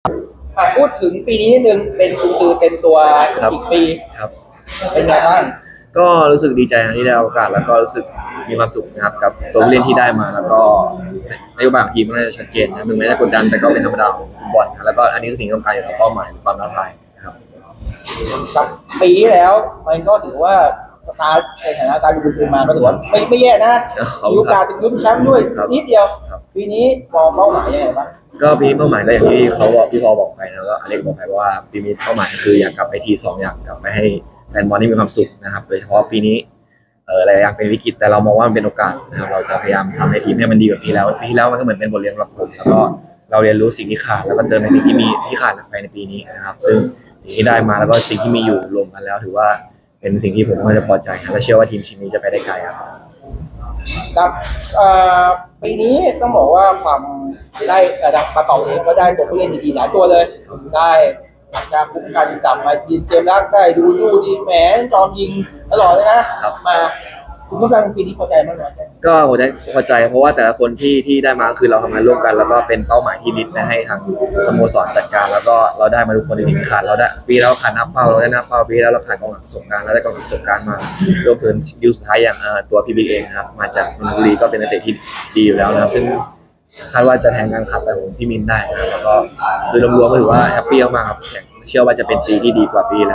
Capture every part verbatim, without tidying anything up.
พูดถึงปีนี้นิดนึงเป็นกุญซือเต็มตัวอีกปีครับเป็นไงบ้างก็รู้สึกดีใจนะที่ได้โอกาสแล้วก็รู้สึกมีความสุขนะครับกับตัวผู้เล่นที่ได้มาแล้วก็นโยบายของทีมก็น่าจะชัดเจนนะถึงแม้จะกดดันแต่ก็เป็นธรรมดาของฟุตบอลนะแล้วก็อันนี้คือสิ่งที่ต้องการอยู่แล้วเป้าหมายความท้าทายนะครับกับปีที่แล้วมันก็ถือว่าสตาร์ทในฐานะการเป็นกุญซือมาก็ถือว่าไม่ไม่แย่นะมีโอกาสถึงลุ้นแชมป์ด้วยนิดเดียวปีนี้มองเป้าหมายยังไงบ้างก็ปีนี้เป้าหมายก็อย่างที่เขาบอกพี่พอบอกไปนะก็อเล็กบอกไปว่าปีนี้เป้าหมายคืออยากกลับไปทีสองอยากกลับไปให้แฟนบอลที่มีความสุขนะครับโดยเฉพาะปีนี้เอออะไรอยากเป็นวิกฤตแต่เรามองว่ามันเป็นโอกาสนะครับเราจะพยายามทำให้ทีมให้มันดีกว่าปีแล้วปีที่แล้วมันก็เหมือนเป็นบทเรียนสำหรับผมแล้วก็เราเรียนรู้สิ่งที่ขาดแล้วก็เติมในสิ่งที่มีที่ขาดไปในปีนี้นะครับซึ่งสิ่งที่ได้มาแล้วก็สิ่งที่มีอยู่รวมกันแล้วถือว่าเป็นสิ่งที่ผมก็จะพอใจและเชื่อว่าทีมชิ้นนี้จะไปได้ไกลครับครับปีนี้ต้องบอกว่าความได้ดับประกอบเองก็ได้ตัวผู้เล่นดีๆหลายตัวเลยได้อาจจะคุ้มกันกลับมายิงเกมรักได้ดูดูดีแหมจอมยิงตลอดเลยนะมาคุณผู้ฟังปีนี้พอใจมากน้อยก็ผมได้พอใจเพราะว่าแต่ละคนที่ที่ได้มาคือเราทำงานร่วมกันแล้วก็เป็นเป้าหมายที่นิดนะให้ทางสโมสรจัดการแล้วก็เราได้มาทุกคนในสิ่งที่ขาดเราได้ปีแล้วขาดนับเป้าเราได้นับเป้าปีแล้วเราขาดกองหลังประสบการณ์เราได้กองหลังประสบการณ์มารวมถึงยูสุดท้ายอย่างตัวพีบีเองนะครับมาจากนนทบุรีก็เป็นนักเตะที่ดีอยู่แล้วนะครับซึ่งคาดว่าจะแทนการขับไปของพี่มินได้นะครับแล้วก็โดยรวมๆก็ถือว่าแฮปปี้มากครับเชื่อว่าจะเป็นปีที่ดีกว่าปีแล้ว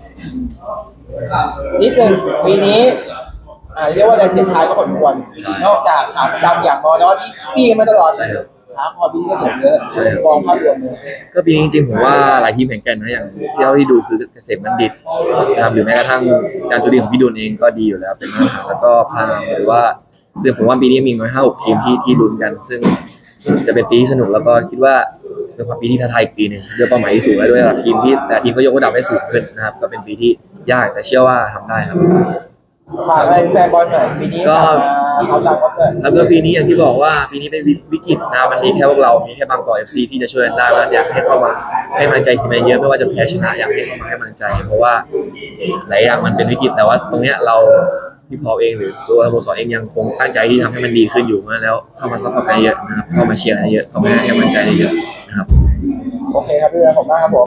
นิดนึงปีนี้อ่าเรียกว่าแรงเจ็บท้ายก็ผลควรนอกจากขาประจำอย่างมอแล้วที่พี่มาตลอดขาคอบีก็เสริมเยอะมองภาพรวมเลยก็ปีนี้จริงๆผมว่าหลายทีมแข่งกันนะอย่างที่เราที่ดูคือเกษมบัณฑิตนะครับหรือแม้กระทั่งการจุดีของพี่ดุลเองก็ดีอยู่แล้วเป็นมาตรฐานแล้วก็พาหรือว่าเรื่องผมว่าปีนี้มีมาห้าหกทีมที่ที่ลุ้นกันซึ่งจะเป็นปีที่สนุกแล้วก็คิดว่าเป็นความปีที่ท้าทายอีกปีหนึ่งด้วยเป้าหมายที่สูงและด้วยระดับทีมที่แต่ทีมก็ยกระดับให้สูงขึ้นนะครับก็เป็นปีที่ยากแต่เชื่อว่าทำได้ครับฝากอะไรแฟนบอลหน่อยปีนี้ก็เขาดังว่าเกิดแล้วก็ปีนี้อย่างที่บอกว่าปีนี้เป็นวิกฤตนะมันมีแค่พวกเรามีแค่บางกอกเอฟซีที่จะช่วยกันได้มันอยากให้เข้ามาให้กำลังใจทีมเยอะไม่ว่าจะแพ้ชนะอยากให้เข้ามาให้กำลังใจเพราะว่าหลายอย่างมันเป็นวิกฤตแต่ว่าตรงเนี้ยเราพี่พอเองหรือตัวสโมสรเองยังคงตั้งใจที่ทำให้มันดีขึ้นอยู่มาแล้วเข้ามาซัพพอร์ตกันเยอะนะครับเข้ามาเชียร์กันเยอะเข้ามาให้กำลังใจเยอะนะครับโอเคครับพี่ขอบคุณมากครับผม